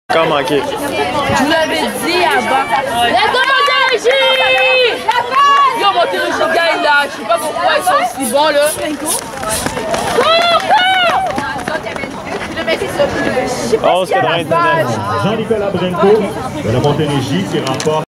Encore manqué. Je vous l'avais dit avant. La Montérégie! Yo, Montérégie gagne là. Je sais pas pourquoi ils sont si bons là. Oh, c'est vrai. Jean-Nicolas Brenco de la Montérégie qui remporte.